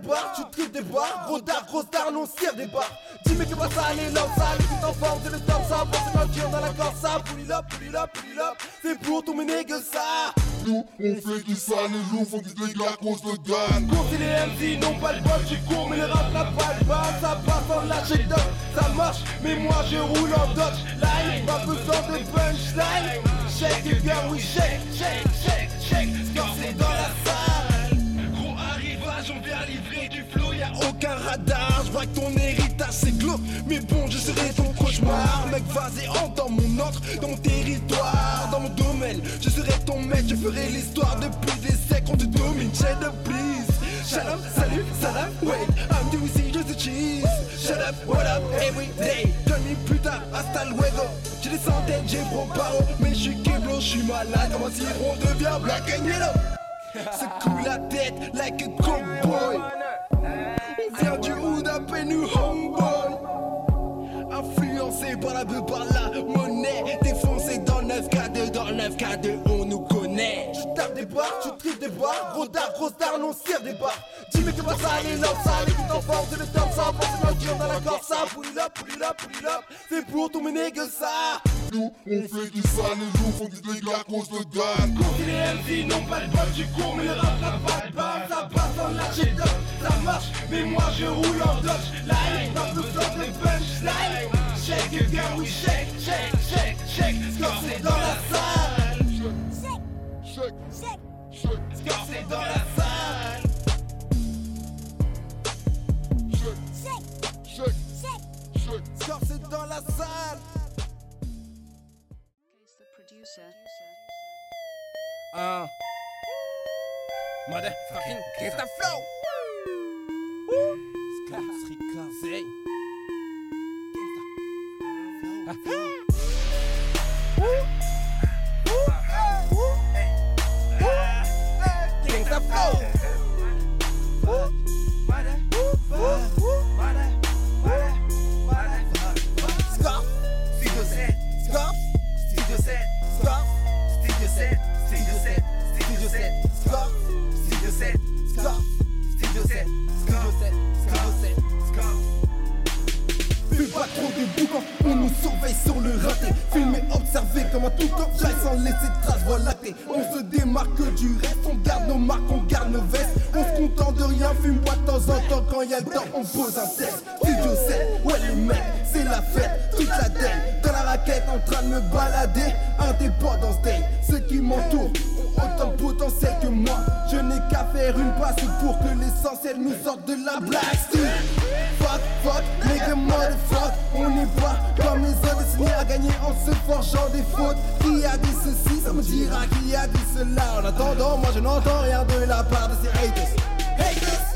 bars, tu tripes des bars. Gros star, non cire des bars. Dis-moi que pas ça, les love, ça, les petites en forme, c'est le top, ça. Pour se mentir dans la corse, ça. Pull it up, pull it up, pull it up. C'est pour tous mes nègres, ça. Nous, on fait du sale, les loups font du dégât à cause de Dan. Cours, c'est les MC, non pas le bol, tu cours, mais le rap n'a pas le bas. Ça passe en lâcher dodge, ça marche, mais moi je roule en dodge. Line, pas besoin de punchline. Shake it, girl, oui, shake, shake, shake, shake. Score, c'est dans la salle. Gros arrivage, on vient livrer du flow, y'a aucun radar. J'vois que ton héritage c'est glauque, mais bon, je serai ton cauchemar. Mec, vas-y, entre dans mon entre, dans mon territoire, dans mon domaine. Je serai ton maître, je ferai l'histoire depuis des siècles. On te domine, shut up, please. Shut up, salut, salam, wait, I'm doing just the cheese. Shut up, what up, every day. Donne-moi plus tard, hasta luego. J'ai des centaines, j'ai gros paro, mais j'suis Keblo, j'suis malade. Comment si on devient black and yellow. Secoue la tête like a cowboy. On vient du hood, appelle-nous homeboy. Influencé par la beuh, par la monnaie. Défoncé dans le 9K2, dans le 9K2, on nous connaît. Tu tapes des bars, tu tripes des bars. Gros star, non cire des bars. Dis-moi que pas ça, les love, ça, les petites en forme, c'est le top, ça. Pour se mentir dans la corse, ça. Pull it up, pull it up, pull it up. C'est pour tous mes nègres, ça. Nous, on fait du sale, les loups font du dégât à cause de Dan. Cours, c'est les MC, non pas le bol, tu cours, mais le rap n'a pas le bas. Ça passe en lâcher dodge, ça marche, mais moi je roule en dodge. Line, pas besoin de punchline. Shake it, girl, oui, shake, shake, shake, shake. Score, c'est dans la salle. Shake, shake, Score, c'est dans la salle. shake, shake. Score, c'est dans la salle. Case the producer. Motherfucking gangsta flow. Srika, say. Gangsta flow. Score, studio 7. Score, studio 7. Score, studio 7. Studio 7. Studio 7. Score, studio 7. Score, studio 7. Studio 7. Studio 7. Score. Fais pas trop de boucan, on nous surveille sur le raté. Filmer, observer comme un tout objet sans laisser de traces volatées. On se démarque du reste, on garde nos marques, on garde nos vestes. On se contente de rien, fume-moi de temps en temps. Quand y'a le temps, on pose un test. Studio 7, ouais les mecs, c'est la fête, toute la tête. Dans la raquette, en train de me balader. Indépendance day, ceux qui m'entourent ont autant de potentiel que moi. Je n'ai qu'à faire une passe pour que l'essentiel nous sorte de la blague. Fuck, nigga motherfuck. On n'est pas comme les autres destinés à gagner en se forgeant des fautes. Qui a dit ceci, ça me dira qui a dit cela. En attendant, moi je n'entends rien de la part de ces haters.